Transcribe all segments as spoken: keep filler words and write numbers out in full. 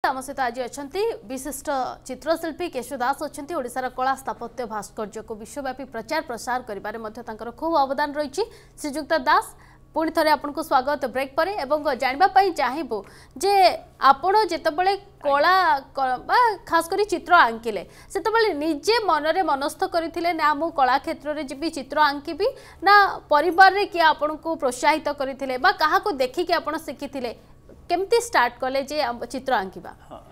आम सहित आज अच्छा विशिष्ट चित्रशिल्पी केशु दास अच्छा ओडिशार कला स्थापत्य भास्कर्य को विश्वव्यापी प्रचार प्रसार कर खूब अवदान रही। श्रीजुक्त दास पुणी थे आपको स्वागत ब्रेक पर जानापी चाहबू जे आपण जितेबाला कला खास कर चित्र आंकिले से निजे मनरे मनस्थ करते ना मु कला क्षेत्र में जी चित्र आंकिबी ना परिवार रे किए आपन को प्रोत्साहित करते क्या देखिक आप शिखी केमती स्टार्ट कले जे चित्र आंकिबा?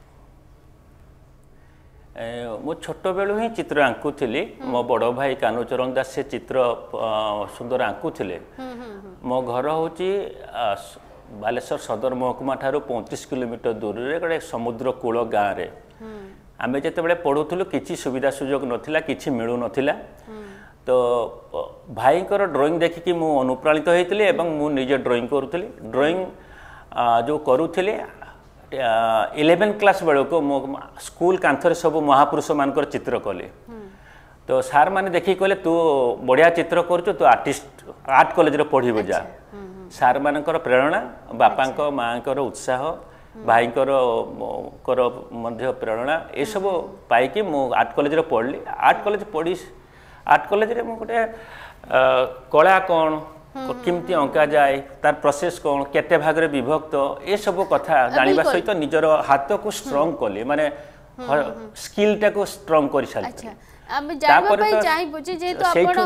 मु छोट बेलू ही चित्र आंकुली। मो बड़ भाई कानूचरण दास से चित्र सुंदर आंकुले। मो घर हूँ बालेश्वर सदर महकुमा ठारू पैंतीस किलोमीटर दूर रे गोटे समुद्र कूल गाँव रे आमे जेतेबेले पढ़ुथुलु किछि सुविधा सुयोग नथिला किछि मिलु नथिला। तो भाई कर ड्राइंग देखिकी मु अनुप्राणित होइतिली एवं मु निजे ड्राइंग करूथुली। ड्राइंग जो करूथुली इलेवेन क्लास बेल को मो स्कूल कांथरे सब महापुरुष मानकर चित्र कले। तो सार माने देखि कहले तू बढ़िया चित्र करूछु तू आर्टिस्ट आर्ट कॉलेज रे पढ़िबो जा। सार मानकर प्रेरणा बापांक मांकर उत्साह भाईकर कर मध्य प्रेरणा ए सब पाई कि मु आर्ट कॉलेज रे पढ़ली। आर्ट कॉलेज पढ़ी आर्ट कॉलेज रे मु गोटे कला कौन किमती अंका जाए तार प्रोसेस कौन केते भाग रे विभक्त ए सब कथा जानिबा सहित निजर हाथ को स्ट्रांग कले माने स्किल टा को स्ट्रांग कर सालते। हम जानबा पई चाहि जेहेतु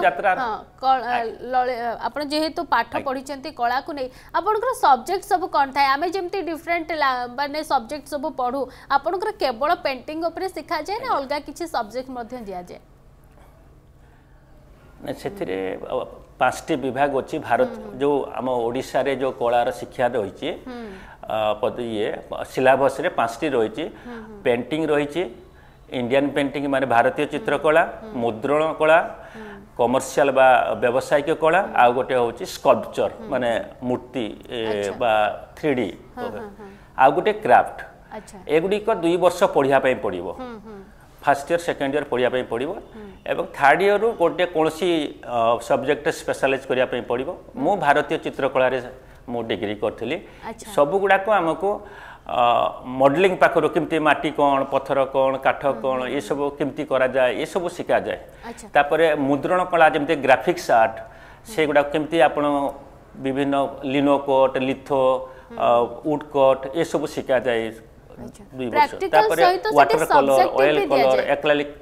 आपण जेहेतु पाठ पढ़ी कला को नहीं आपनकर सब्जेक्ट सब कौन थाए आमे जेमती डिफरेंट माने सब्जेक्ट सब पढ़ू आपनकर केवल पेंटिंग ऊपर सिखा जाए ना अलगा किछि सब्जेक्ट मध्ये दिया जाए? से पांचटी विभाग अच्छी भारत जो आम ओडिशा रे जो कलार शिक्षा रही पद ये सिलेबस रे पांचटी रही। पेंटिंग रही इंडियन पेंटिंग माने भारतीय चित्रकला मुद्रण कला कमर्शियल बा व्यावसायिक कला आ गोटे होची स्कल्पचर माने मूर्ति बा थ्री डी आ गोटे क्राफ्ट एगुड़िक दुई वर्ष पढ़िया पड़ो। फर्स्ट ईयर सेकेंड ईयर पढ़िया पड़ो एवं थर्ड ईयर गोटे कौन सब्जेक्ट स्पेशलाइज करने पड़ो। मु भारतीय चित्रकला मु डिग्री करी सब गुड़ाक आमको मॉडलिंग पाखर केमती माटी कौन पत्थर कौन काठ कौन ये सब केमती करा जाए ये सब शिखा जाए। तापरे मुद्रण कला जमती ग्राफिक्स आर्ट से गुड़ा केमती आपण विभिन्न लिनोकोट लिथो वुड कट ये सब शिखा जाए दुई वर्ष। तापरे water colour oil colour acrylic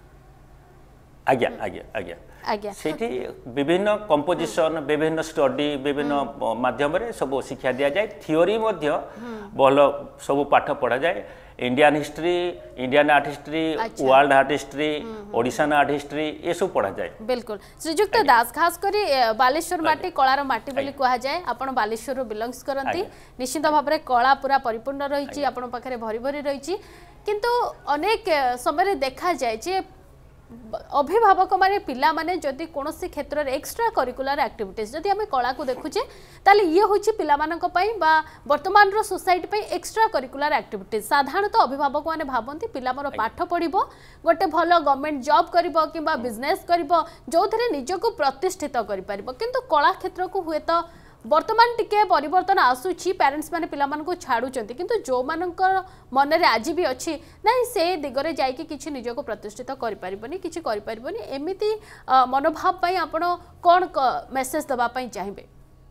आज्ञा आज्ञा आज्ञा आज्ञा सेठी विभिन्न कंपोजिशन विभिन्न स्टडी विभिन्न माध्यम रे सब शिक्षा दिया जाए। थियोरी मध्य भल सब पाठ पढ़ा जाए। Indian history Indian art history world art history ओडिशान आर्ट हिस्ट्री ये सब पढ़ा जाए। बिल्कुल श्रीजुक्त दास खास करी बालेश्वर माटी कलार माटी बोली कहा जाए आपण बालेश्वर बिलंग्स करंती निश्चित भाव में कला पूरा परिपूर्ण रही आपण पाखरे भरी भरी रही किंतु अनेक समय देखा जाए जे अभिभावक माने पिला माने जदि कोनोसी क्षेत्र रे एक्स्ट्रा करिकुलर एक्टिविटीज जदि आमे कला को देखुचे ताले ये होची पिला मानक पई बा वर्तमान रो सोसाइटी पई एक्स्ट्रा करिकुलर एक्टिविटीज साधारणत अभिभावक माने भाबंती पिला मोर पाठ पढिबो गोटे भलो गवर्नमेंट जॉब करिबो किबा बिजनेस करिबो जोथरे निजको प्रतिष्ठित करि परिबो किंतु कला क्षेत्र को हुए तो वर्तमान टिके परिवर्तन आसुची पेरेंट्स माने पिला मान को छाड़ुचंती किंतु जो मानकर मन रे आज भी अच्छी नहीं से दिगरे जाइके किछि निज को प्रतिष्ठित करि परिबनी किछि करि परिबनी एमिति मनोभाव पई आपण कोन मेसेज दबा पई चाहिबे?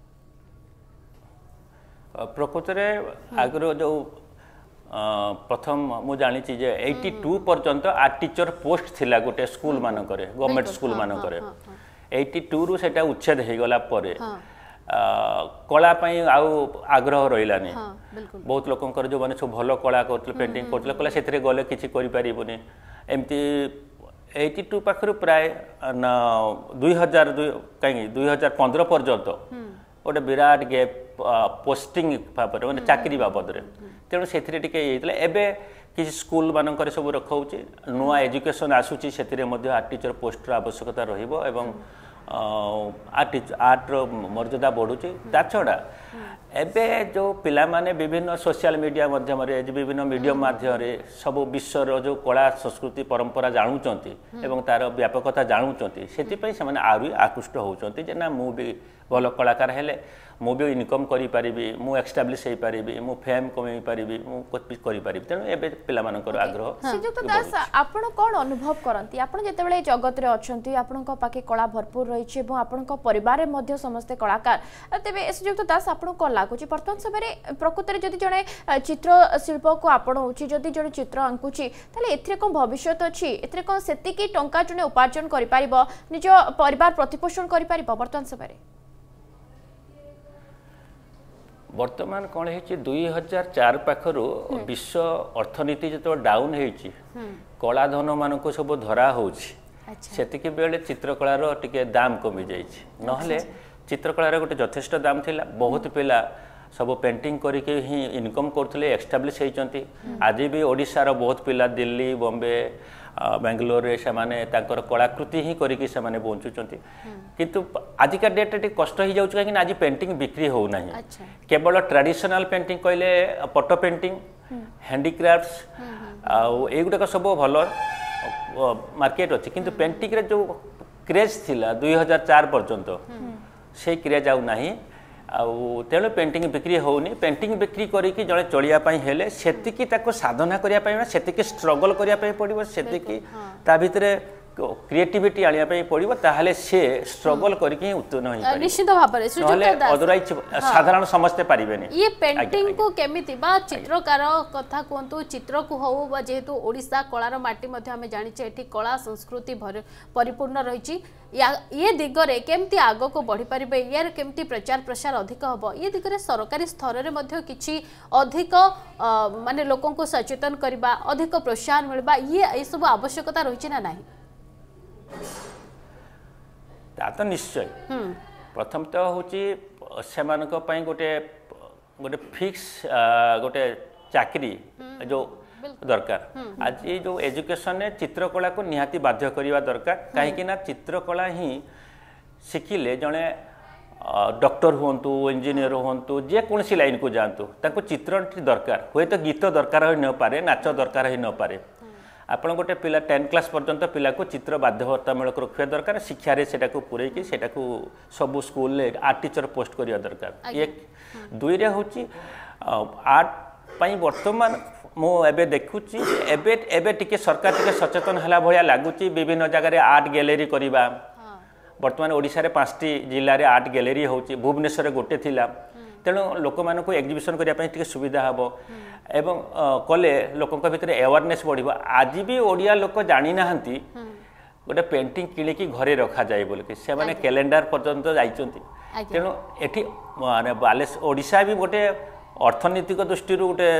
प्रकृत रे आगरो जो प्रथम मु जानि छी जे बयासी पर्यंत आर्ट टीचर पोस्ट थिला गोटे स्कूल मानकरे गवर्नमेंट स्कूल मानकरे बयासी रु सेटा उच्छेद हे गला परे कला आग्रह रही बहुत लोक जो मैंने सब भल कला कर पेंटिंग करते कला से गले किसी करें एमती एटी टू पाखर प्राय दुई हजार कहीं दुई हजार पंद्रह पर्यंत गोटे विराट गैप पोस्टिंग भाव मैंने चाकरी बाबद तेणु से किसी स्कूल मानक सब रखाऊँच नुआ एजुकेशन आसूची से आर्ट टीचर पोस्टर आवश्यकता रही आर्ट आर्ट मर्यादा बढ़ुची ता छड़ा एबे जो पिला माने विभिन्न सोशल मीडिया माध्यम रे विभिन्न मीडियम माध्यम रे सब विश्वर जो कला संस्कृति परंपरा जानुचंती एवं तार व्यापकता जानुचंती सेति पई से माने आरु आकृष्ट होउचंती जे ना मु भी भल कलाकार हेले मु भी इनकम करि परिबी मु एस्टाब्लिश हे परिबी मु फेम कमै परिबी मु कुछ करि परिबी तेनु एबे पिला मानकर आग्रह श्रीजुक्त दास आपण कोन अनुभव करंती आपण जेतेबेले जगत रे अछंती आपण को पाके कला भरपूर रहिछि एवं आपण को परिवार रे मध्ये समस्त कलाकार तेबे श्रीजुक्त दास आपण को लागुछि वर्तमान समय रे प्रकृति रे जदि जणे चित्र शिल्प को आपण होछि जदि जणे चित्र अंकुछि ताले एथिरे कोन भविष्यत अछि एथिरे कोन सेति की टंका जणे उपार्जन करि परिबो निज परिवार प्रतिपोषण करि परिबो वर्तमान समय रे वर्तमान कौन है दुई हजार चार पाखर विश्व अर्थनीति जो डाउन है कलाधन मान को सब धरा होती बेले चित्रकलार टिके दाम कमी जाइए चित्रकलार गोटे यथेष्ट दाम थिला बहुत पिला सब पेंटिंग करके ही इनकम करते एस्टाब्लिश होती आज भी ओडिशार बहुत पिला दिल्ली बॉम्बे बेंगलोर रे से माने तांकर कलाकृति ही करिके से माने बंचुचंती किंतु आजिका डेट रे कष्ट ही जाउछ कि आज पेंटिंग बिक्री हो नाही केवल ट्रेडिशनल पेंटिंग कहले पट्ट पेंटिंग हैंडीक्राफ्ट्स आ एगुडा सब भलो मार्केट अछि किंतु पेंटिंग रे जो क्रेज थिला दो हज़ार चार पर्यंत से क्रेज आउ नाही आउ तेणु पेंटिंग बिक्री होनी पेंटिंग बिक्री करिकी जड़े चलिया पई हेले सेतिकी ताको साधना करिया पई सेतिकी स्ट्रगल करिया पई पड़िबो सेतिकी ता भितरे क्रिएटिविटी आलिया पई पड़िबो ताहाले से स्ट्रगल करिकी उत्तीर्ण होई पारे निश्चित भाबरे सुजुक्त अदरवाइज साधारण समझते पारिबेनी ये पेंटिंग को केमिति बा चित्रकार कथा कोंतु चित्र को हो बा जेहेतु ओडिसा कलार माटी मध्ये हमें जानि छे एठी कला संस्कृति परिपूर्ण रहिछि ये दिगरे केमती आग को बढ़ी पारिबे यार केमती प्रचार प्रसार अधिक हबो ये दिगरे सरकारी स्तर रे मध्ये किछि अधिक माने लोकन को सचेतन करबा अधिक प्रोत्साहन मिलबा ये ए सब आवश्यकता रहिछि ना नाही ता तो निश्चय प्रथम तो होची सेमानक पई गोटे गोटे फिक्स गोटे चाकरी जो दरकार आज ये जो एजुकेशन ने चित्रकला को निहाती बाध्य करवा दरकार कहीं ना चित्रकला ही शिखिले जड़े डॉक्टर हुंतु इंजीनियर हुंतु जे कौन सी लाइन को जातु ताको चित्र दरकार हुए तो गीत दरकार हो न पारे नाच दरकार हो न पारे आपण गोटे पिला टेन क्लास पर्यंत पिला को चित्र बाध्यतामूलक रखा दरकार शिक्षा रे सेटा को पुरैकी सेटा को सब स्कूल ले आर्ट टीचर पोस्ट करिया दरकार एक दुई रे होची आर्ट पई वर्तमान मो एबे देखुची एबे एबे टिके सरकार टिके सचेतन हला भया लागुची विभिन्न जगह रे आर्ट गैलरी करिबा वर्तमान ओडिसा रे पांचटी जिल्ला रे आर्ट गैलरी होची भुवनेश्वर रे गोटे थिला तेणु लोक मान को एग्जिबिशन करने सुविधा हम एवं कले लोक भितर अवेयरनेस बढ़ आज भी ओडिया लोक जानी ना गोटे पेंटिंग किणिकी घरे रखा जाए बोल से मैंने कैलेंडर पर्यंत जाइए तेणु एटी माने बालेश्वर ओडिशा भी गोटे अर्थनैतिक दृष्टि गोटे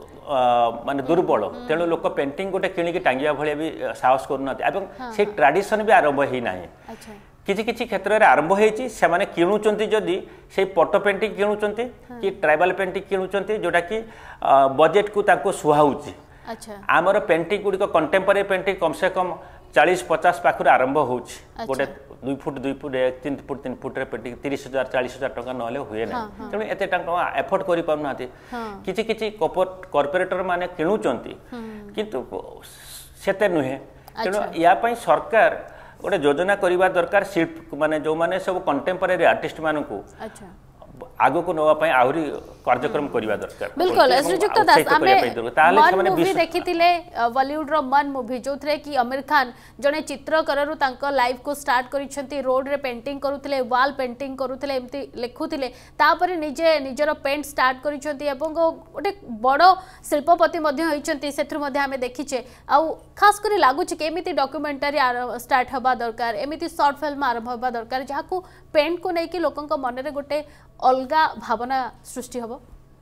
माने दुर्बल तेणु लोक पेंटिंग गोटे किणिकी टांगिया भाया भी साहस करूना से ट्रेडिशन भी आरंभ ही ना किसी किसी क्षेत्र में आरंभ होती से माने किणुचंती जदि से पट्ट पेंटिंग किणुचंती कि ट्राइबल पेंटिंग किणुचंती जोटा कि बजेट को ताको सुहाउची आमर पेंटिंग गुड़िक कंटेम्पररी पेंटिंग कम से कम चालीस पचास पाखर आरंभ होची गोटे दुई फुट दुई फुट तीन फुट तीन फुट पेंटिंग तीस हजार चालीस हजार टका ना हुए ना तेणु एत एफर्ट कर पारना किसी किसी कॉर्पोरेटर माने किणुचंती किंतु सेते नुहे तेणु या सरकार गोटे योजना करवा दरकार शिल्प माने जो माने सब कंटेम्पररी आर्टिस्ट मान को आगो को नवा आहरी कार्यक्रम करवा दरकार बिल्कुल श्रीजुक्त दास आमे मन मूवी देखिथिले बॉलीवुड रो मन मूवी जोथरे कि आमिर खान जने चित्रकररु तांको लाइफ को स्टार्ट करिसंती रोड रे पेंटिंग करूथिले वॉल पेंटिंग करूथिले एमती लिखुथिले तापरे निजे निजरो पेंट स्टार्ट करिसंती एवं गोटे बड़ो शिल्पपति मध्ये होइसंती सेथु मध्ये आमे देखिचे आ खास करी लागु छि केमिति डॉक्यूमेंटरी स्टार्ट हबा दरकार एमिति शॉर्ट फिल्म आरंभ हबा दरकार जाहाकू पेंट को नै कि लोकन को मन रे गोटे अलगा भावना सृष्टि हबो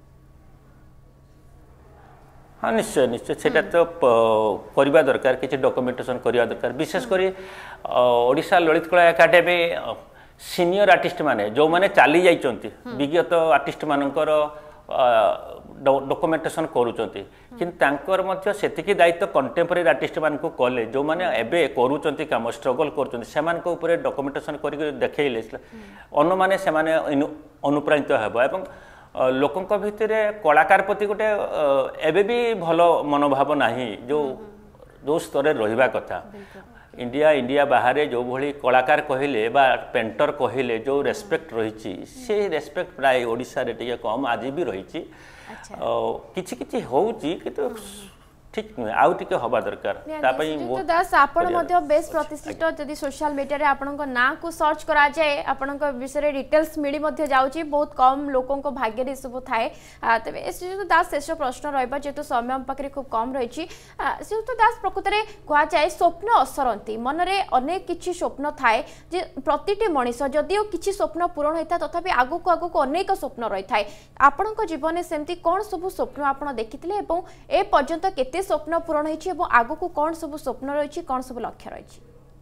हाँ निश्चय निश्चय सेटा तो करवा दरकार किसी डॉक्यूमेंटेशन करवा दरकार विशेष करी ओडिशा ललित कला एकाडेमी सीनियर आर्टिस्ट माने जो माने चाली जाइचंती विगत आर्टिस्ट मानकर डॉक्यूमेंटेशन करूचंती किंतु तांकर मध्य सेतिकी दायित्व कंटेम्पररी आर्टिस्ट मान को कले जो माने एबे करूचंती काम स्ट्रगल करूचंती सेमान को ऊपर डॉक्यूमेंटेशन करि देखैले अन्न माने से माने अनुप्राणित हेबो एवं लोकंक भितर कलाकार प्रति गोटे एबे भी भल मनोभाव नाही जो जो स्तर रहिबा कथा इंडिया इंडिया बाहर जो भली कलाकार कहले बा पेंटर कहले जो रेस्पेक्ट रही से रेस्पेक्ट प्राय ओडिशा रे टिके कम आज भी रही किछि किछि होउची किंतु ठीक नुहे आउ टिके हवा दरकार तापई तो दास आपण मध्ये बेस प्रतिष्ठित जदी सोशल मीडिया रे आपन को ना को सर्च करा जाए आपन को विषय रे डिटेल्स मिली मध्ये जाउची बहुत कम लोकन को भाग्य रे सब थाए तबे एस तो दास शेष प्रश्न रहबा जेतु समय पाखरे खूब कम रहिची से तो दास प्रकृत रे कहा जाए स्वप्न असरंती मन रे अनेक किछि स्वप्न थाए जे प्रतिटी मनीष जदियो किछि स्वप्न पूर्ण होता तथापि आगु को आगु को अनेक स्वप्न रही थाए आपन को जीवन सेमती कोन सब स्वप्न आपन देखिथिले एवं ए पर्यंत केते स्वप्न पूर्ण होइछि एवं आगु को कोन सब स्वप्न रहिछि कोन सब लक्ष्य रहिछि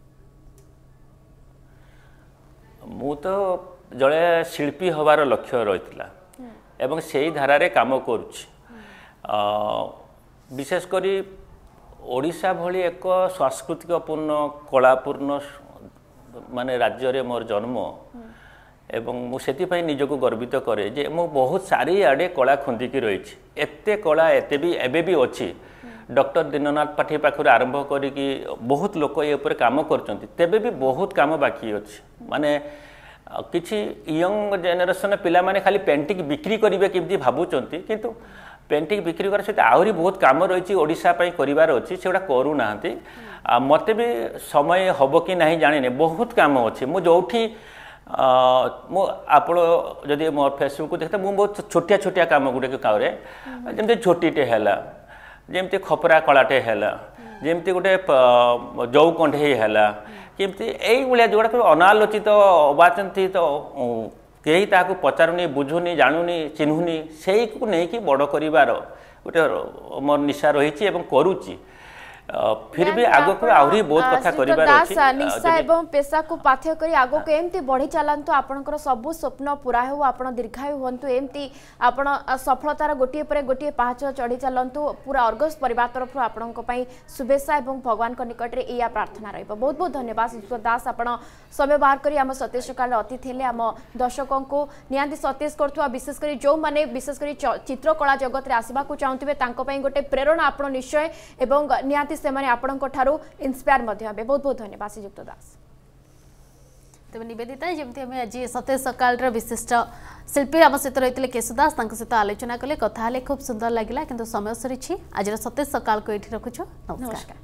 मु तो जळे शिल्पी हवार लक्ष्य रहितला एवं सेही धारा रे काम करूछि विशेष करी ओडिशा भली एक सांस्कृतिक पूर्ण कलापूर्ण माने राज्य रे मोर जन्म एवं मु सेति पई निजको गर्वित करे जे मु बहुत सारी आडे कला खुंदिकी रहिछि एते कला एते भी एबे भी अछि डॉक्टर दीननाथ पाठी पाखर आरंभ करिकी बहुत लोक ये ऊपर काम करचंती तेबे भी बहुत काम बाकी अछि माने किछि यंग जेनरेशन पिला माने खाली पेंटिंग बिक्री करिवे किमती भाबुचंती किंतु पेंटिंग बिक्री कर से आहरी बहुत काम रही ओडिशा पई करिवार अछि सेडा करू नाहंती मते भी समय हबो कि नाही जानिने बहुत काम अछि मु जोठी मु आपण जदि मोर फेसबुक को देखते मु बहुत छोटिया छोटिया काम गुडे कावरे जेमते छोटीटे हैला जेमती खपरा कलाटे हैला जेमती गोटे जौ कंढे हैला केमती एई भलिया जोड़ा अनालोचित अबाचंती तो कहीं ताकू पचारुनी बुझुनी जानुनी चिन्हुनी सेई को नहीं कि बड़ करिवार गोटे मोर निशा रही एवं करूची फिर भी आगो को आहुरी बहुत कथा करिवार अछि निशा एवं पेशा को पाथ्य करी आगो को एमती बढ़ी चलांतु आपनकर सब स्वप्न पूरा हो आपण दीर्घायु होंतु एमती आपण सफलतार गोटिए परे गोटिए पाहाच चढ़ी चलंतु पूरा अर्गस परिवार तरफ आपनक पई शुभेच्छा एवं भगवान को निकट रे एया प्रार्थना रहइबो बहुत बहुत धन्यवाद ईश्वर दास आपण समय बाहर करी हम सतेज सकाल अतिथि हेले हम दर्शकों को नियांती सतेज करथुआ विशेष करी जो माने विशेष करी चित्रकला जगत रे आसीबा को चाहूतिबे तांको पई गोटे प्रेरणा आपण निश्चय एवं नियांती से माने आपणको ठारू इंस्पायर मध्ये हबे बहुत बहुत धन्यवाद श्रीयुक्त दास तबे निवेदिता जेमती हम आज सतेज सकाल रो विशिष्ट शिल्पी आम सहित रही केशु दास सहित आलोचना कले कथा खूब सुंदर लगिला किंतु समय सरी आज सतेज सकाल को ये रखुछु नमस्कार।